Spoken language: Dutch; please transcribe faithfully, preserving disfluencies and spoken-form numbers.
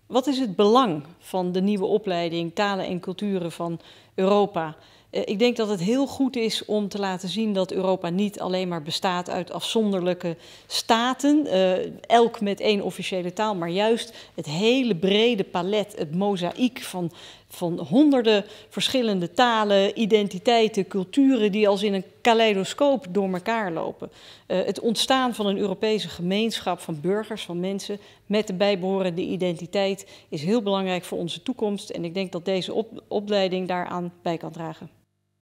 Wat is het belang van de nieuwe opleiding Talen en Culturen van Europa? Uh, ik denk dat het heel goed is om te laten zien dat Europa niet alleen maar bestaat uit afzonderlijke staten, uh, elk met één officiële taal, maar juist het hele brede palet, het mozaïek van, van honderden verschillende talen, identiteiten, culturen die als in een kaleidoscoop door elkaar lopen. Uh, het ontstaan van een Europese gemeenschap van burgers, van mensen met de bijbehorende identiteit is heel belangrijk voor onze toekomst en ik denk dat deze op, opleiding daaraan bij kan dragen.